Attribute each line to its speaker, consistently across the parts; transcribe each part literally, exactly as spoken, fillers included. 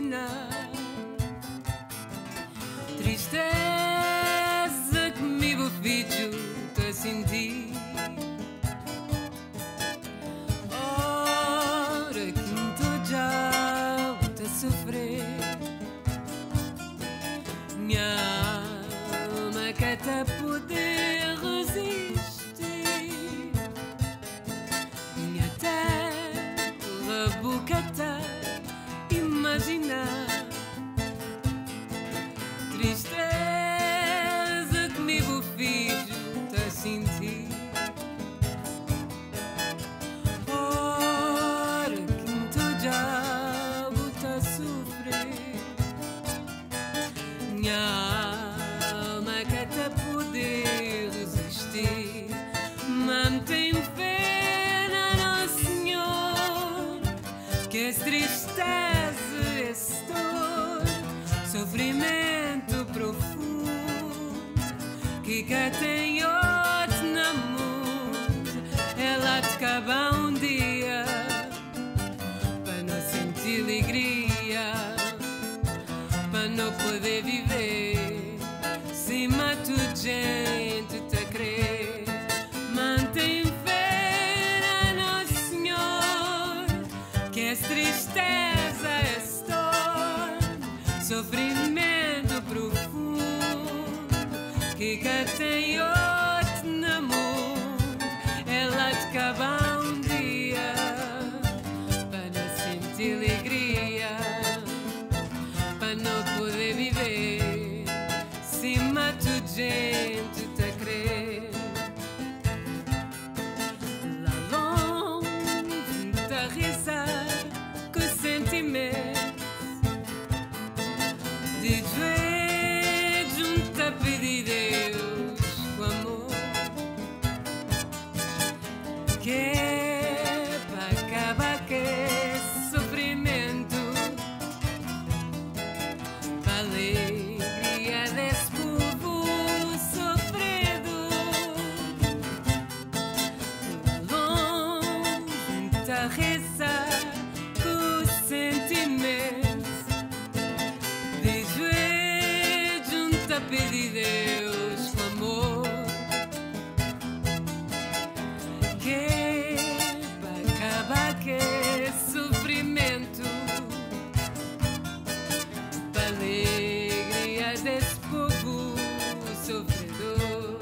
Speaker 1: imaginar. Tristeza que me bofejo a sentir. Ora que me tô já a sofrer. Minha alma quer te poder resistir. Minha terra boca tá imaginar. Tristeza que me bofejo a sentir. Ora que me tô já a sofrer. Minha alma quer te poder resistir. Mantém fé na Nosso Senhor, que essa tristeza, essa dor, sofrimento profundo, que cá tem outro na mundo, ela te acaba um dia, para não sentir alegria, para não poder viver, cima tudo gente te a crer. Mantém fé na Nosso Senhor, que essa tristeza, essa dor, sofrimento profundo, que cá tem outro na mundo, ela te acaba um dia, para não sentir alegria, para não poder viver, cima tudo gente te a crer. Lá longe te a rezar com sentimento de joelhos te a pedir Deus o amor, que é para acabar com esse sofrimento, para a alegria desse povo sofrido. Longe te a rezar com sentimento de joelhos te a pedir Deus o amor, que é para acabar com esse sofrimento, para a alegria desse povo sofredor.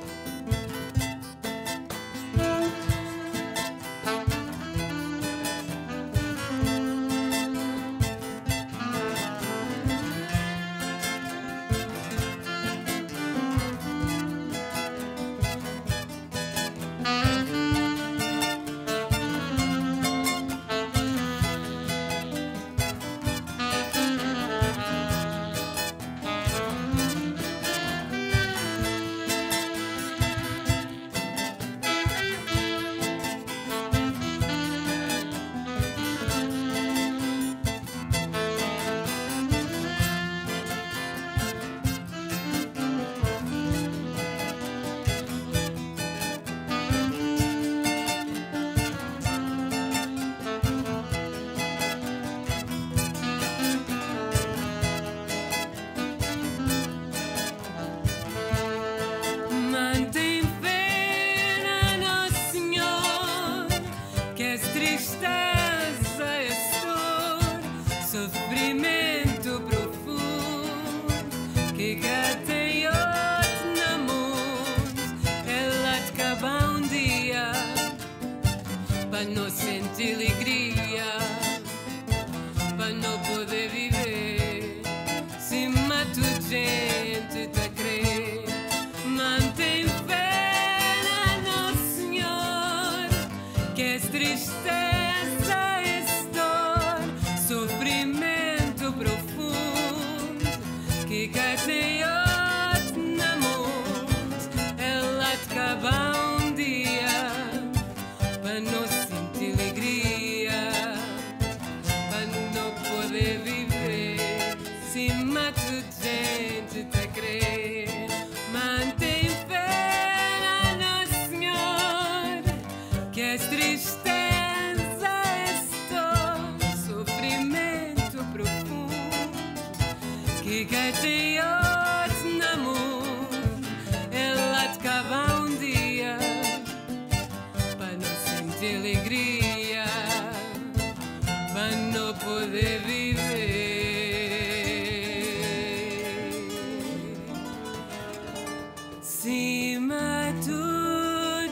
Speaker 1: Mantém fé na Nosso Senhor, que essa tristeza, essa dor, sofrimento profundo, que cá tem outro na mundo, ela te acaba um dia, para não sentir alegria, para não poder viver, cima tudo gente te a crer. Mantém fé na Nosso Senhor, que essa tristeza, essa dor, sofrimento profundo, que cá tem outro na mundo, ela te acaba um dia, para não sentir alegria, para não poder viver, cima tudo gente te a crer. Mantém fé na Nosso Senhor, que essa tristeza, essa dor, sofrimento profundo, promete outro namoro. Ela te cava um dia para não sentir alegria, para não poder viver. Cima tudo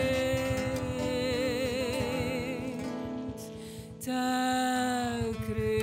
Speaker 1: gente tá a crer.